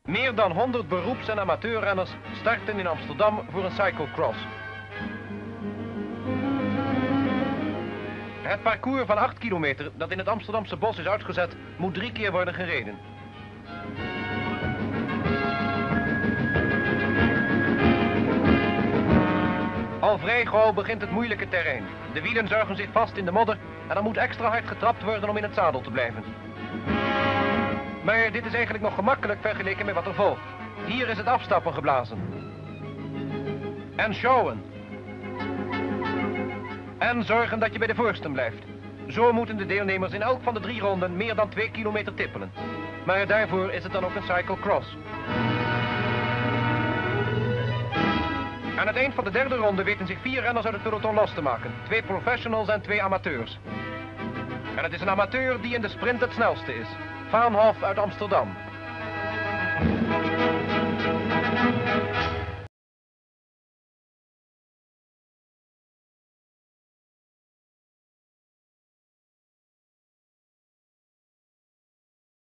Meer dan 100 beroeps- en amateurrenners starten in Amsterdam voor een cyclocross. Het parcours van 8 kilometer dat in het Amsterdamse bos is uitgezet, moet 3 keer worden gereden. Al vrij gauw begint het moeilijke terrein. De wielen zuigen zich vast in de modder en er moet extra hard getrapt worden om in het zadel te blijven. Maar dit is eigenlijk nog gemakkelijk vergeleken met wat er volgt. Hier is het afstappen geblazen. En sjouwen. En zorgen dat je bij de voorsten blijft. Zo moeten de deelnemers in elk van de 3 ronden meer dan 2 kilometer tippelen. Maar daarvoor is het dan ook een cyclocross. Aan het eind van de 3e ronde weten zich 4 renners uit het peloton los te maken. 2 professionals en 2 amateurs. En het is een amateur die in de sprint het snelste is. Vaanhof uit Amsterdam.